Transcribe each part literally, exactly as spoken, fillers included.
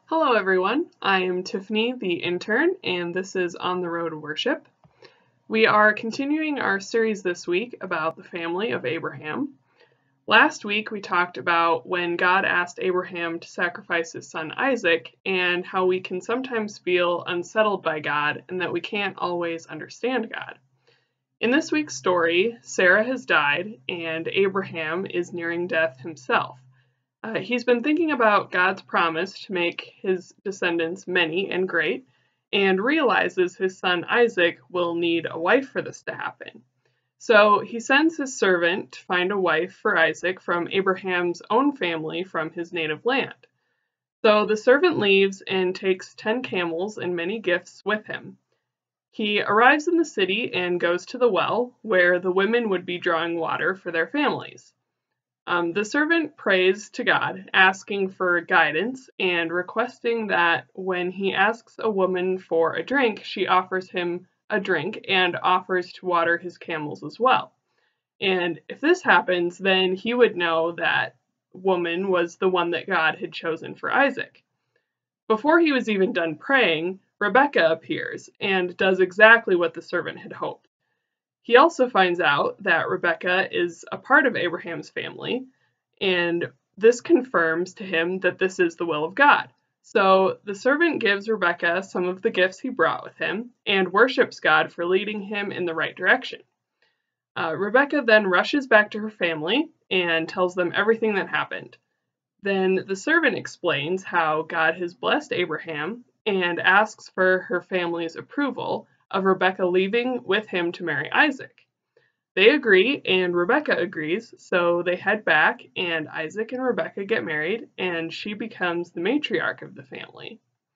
Hello everyone, I am Tiffany, the intern, and this is On the Road to Worship. We are continuing our series this week about the family of Abraham. Last week we talked about when God asked Abraham to sacrifice his son Isaac and how we can sometimes feel unsettled by God and that we can't always understand God. In this week's story, Sarah has died and Abraham is nearing death himself. Uh, he's been thinking about God's promise to make his descendants many and great, and realizes his son Isaac will need a wife for this to happen. So he sends his servant to find a wife for Isaac from Abraham's own family from his native land. So the servant leaves and takes ten camels and many gifts with him. He arrives in the city and goes to the well, where the women would be drawing water for their families. Um, the servant prays to God, asking for guidance and requesting that when he asks a woman for a drink, she offers him a drink and offers to water his camels as well. And if this happens, then he would know that woman was the one that God had chosen for Isaac. Before he was even done praying, Rebekah appears and does exactly what the servant had hoped. He also finds out that Rebekah is a part of Abraham's family, and this confirms to him that this is the will of God. So the servant gives Rebekah some of the gifts he brought with him and worships God for leading him in the right direction. Uh, Rebekah then rushes back to her family and tells them everything that happened. Then the servant explains how God has blessed Abraham and asks for her family's approval of Rebekah leaving with him to marry Isaac. They agree, and Rebekah agrees, so they head back, and Isaac and Rebekah get married, and she becomes the matriarch of the family.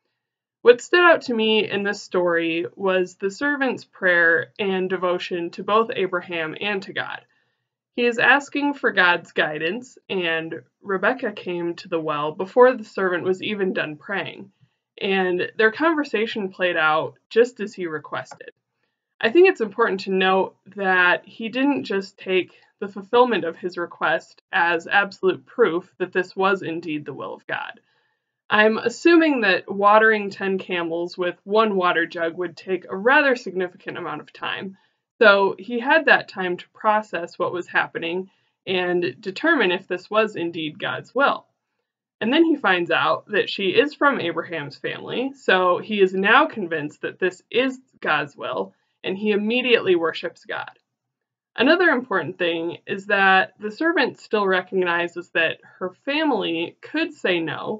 What stood out to me in this story was the servant's prayer and devotion to both Abraham and to God. He is asking for God's guidance, and Rebekah came to the well before the servant was even done praying, and their conversation played out just as he requested. I think it's important to note that he didn't just take the fulfillment of his request as absolute proof that this was indeed the will of God. I'm assuming that watering ten camels with one water jug would take a rather significant amount of time, so he had that time to process what was happening and determine if this was indeed God's will. And then he finds out that she is from Abraham's family, so he is now convinced that this is God's will, and he immediately worships God. Another important thing is that the servant still recognizes that her family could say no,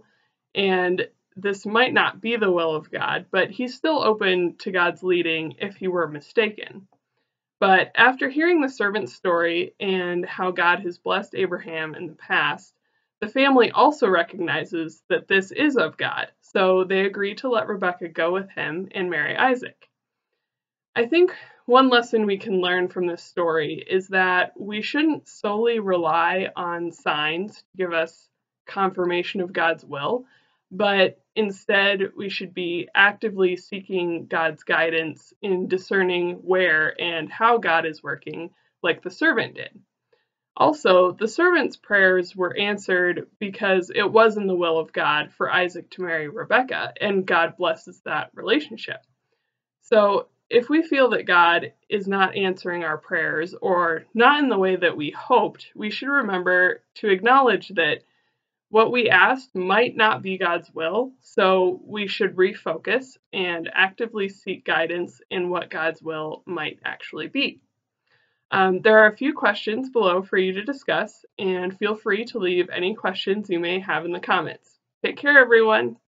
and this might not be the will of God, but he's still open to God's leading if he were mistaken. But after hearing the servant's story and how God has blessed Abraham in the past, the family also recognizes that this is of God, so they agree to let Rebekah go with him and marry Isaac. I think one lesson we can learn from this story is that we shouldn't solely rely on signs to give us confirmation of God's will, but instead we should be actively seeking God's guidance in discerning where and how God is working, like the servant did. Also, the servant's prayers were answered because it was in the will of God for Isaac to marry Rebekah, and God blesses that relationship. So, if we feel that God is not answering our prayers or not in the way that we hoped, we should remember to acknowledge that what we asked might not be God's will, so we should refocus and actively seek guidance in what God's will might actually be. Um, there are a few questions below for you to discuss, and feel free to leave any questions you may have in the comments. Take care, everyone!